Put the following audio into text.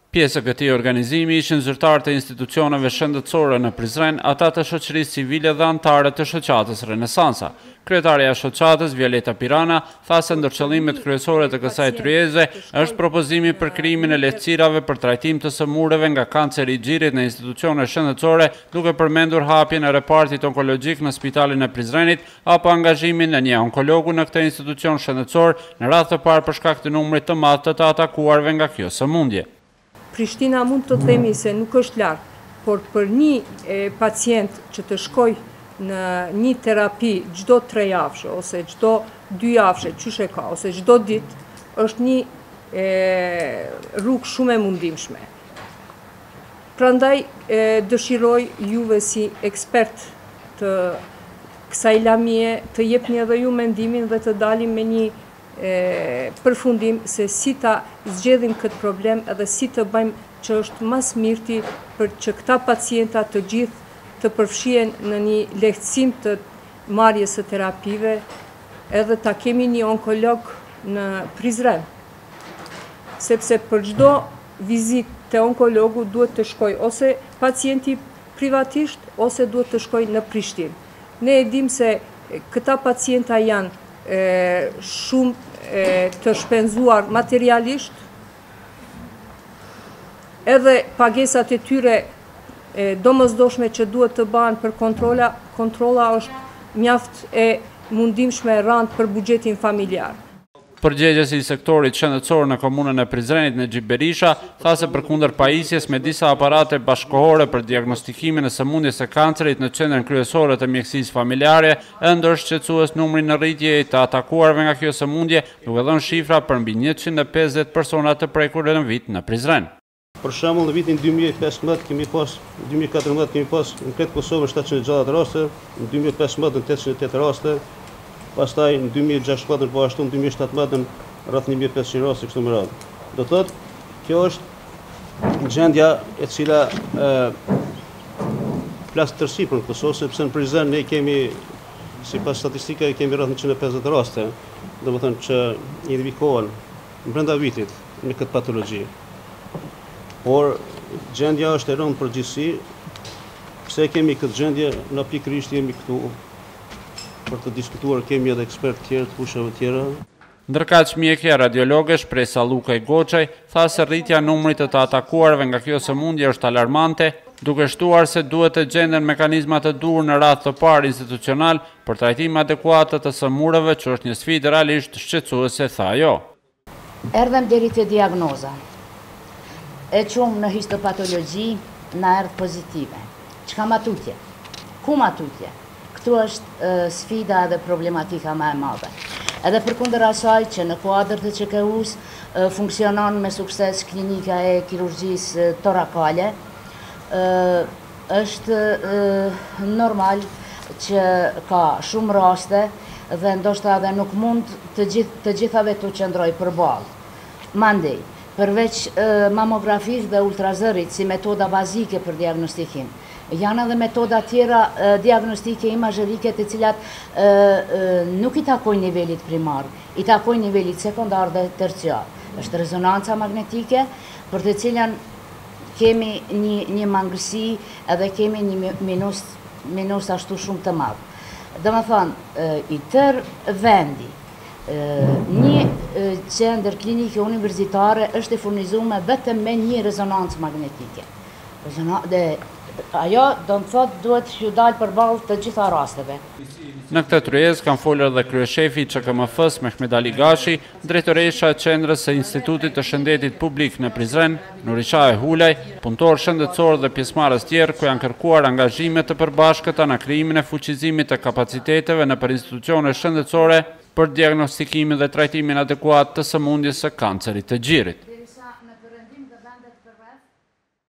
Pjesë e këtij organizimi ishin zyrtarë të institucioneve shëndetësore në Prizren, ata të shoqërisë civile dhe anëtarë të shoqatës Renesansa. Kryetarja e shoqatës, Violeta Pirana, tha se ndër qëllimet kryesore të kësaj tryeze është propozimi për krijimin e lehtësirave për trajtim të sëmurëve nga kanceri i xhirit në institucione shëndetësore, duke përmendur hapjen e repartit onkologjik në Spitalin e Prizrenit apo angazhimin e një onkologu në këtë institucion shëndetësor në radhë të parë për shkak të numrit të madh të atakuarve nga kjo sëmundje. Prishtina mund të themi se nuk është larg, por për një pacient që të shkoj në një terapi çdo 3 javë ose çdo 2 javë, çysh e ka, ose çdo ditë, është një rrugë shumë e mundimshme. Prandaj dëshiroj juve si ekspert të kësaj lamie të jepni edhe ju mendimin dhe të dalim me një përfundim se si ta zgjedhim këtë problem edhe si të bëjmë që është mas mirti për që këta pacienta të gjithë të përfshihen në një lehtësim të marrjes së terapive edhe ta kemi një onkolog në Prizren. Sepse për çdo vizitë te onkologu duhet të shkoj ose pacienti privatisht ose duhet të shkoj në Prishtinë. Ne e dim se këta pacienta janë shumë të shpenzuar materialisht, edhe pagesat e tyre domosdoshme që duhet të bëhen për kontrolla është mjaft e mundimshme e rëndë për buxhetin familjar. Përgjegjësi i sektorit shëndetësor në komunën e Prizrenit Nexhip Berisha tha se përkundër pajisjes me disa aparate bashkëkohore për diagnostikimin e sëmundjes së kancerit në qendrën kryesore të mjekësisë familjare, ende është shqetësues numri në rritje të atakuarve nga kjo sëmundje, duke dhënë shifra për mbi 150 persona të prekur në vit në Prizren. Për shembull, në vitin 2014 kemi pas në këtë Kosovë 760 raste, në 2015 808 raste. Pastaj në 2016 po ashtu në 2017 rreth 1500 raste kështu me radhë. Do thotë, kjo është gjendja e cila flas tërësi për Kosovë, sepse në Prizren ne kemi sipas statistikave kemi rreth 150 raste, domethënë që identifikohen brenda vitit me këtë patologji. Por gjendja është e rëndë përgjithësi, pse kemi këtë gjendje, na pikërisht jemi këtu për të diskutuar, kemi edhe ekspertë tjerë të fushave tjera. Ndërkaq mjekja radiologe Shpresa Lukaj Goçaj tha se rritja numrit të atakuarve nga kjo sëmundje është alarmante, duke shtuar se duhet të gjenden mekanizma të dur në radhë të parë institucional për trajtim adekuat të sëmurëve, që është një sfidë realisht shqetësuese, tha ajo. Erdhem deri te diagnoza. E qumë në histopatologji na erdh pozitive. Çka matutje? Ku matutje? Këtu është sfida dhe problematika më e madhe. Edhe përkundër asaj që në kuadër të QKU-s funksionon me sukses klinika e kirurgjisë torakale, është normal që ka shumë raste dhe ndoshta edhe nuk mund të gjithave të qëndroj përballë. Mandej, përveç mamografisë dhe ultrazërit si metoda bazike për diagnostikim, janë edhe metoda tjera diagnostike imazherike të cilat nuk i takojnë nivelit primar, i takojnë nivelit sekondar dhe terciar. Është rezonanca magnetike, për të cilën kemi një mangësi edhe kemi një minus ashtu shumë të madh. Domethënë, i tërë vendi, një qendër klinike universitare është e furnizuar vetëm me një rezonancë magnetike. Ajo do të thotë duhet t'ju dalë përballë të gjitha rasteve. Në këtë tryezë kanë folur edhe kryeshefi i QKMF-s Mehmet Ali Gashi, drejtoresha e qendrës së Institutit të Shëndetit Publik në Prizren, Nurisha Hulaj, punëtor shëndetësor dhe pjesëmarrës tjerë, ku janë kërkuar angazhime të përbashkëta në krijimin e fuqizimit të kapaciteteve nëpër institucione shëndetësore për diagnostikimin dhe trajtimin adekuat të sëmundjes së kancerit të xhirit.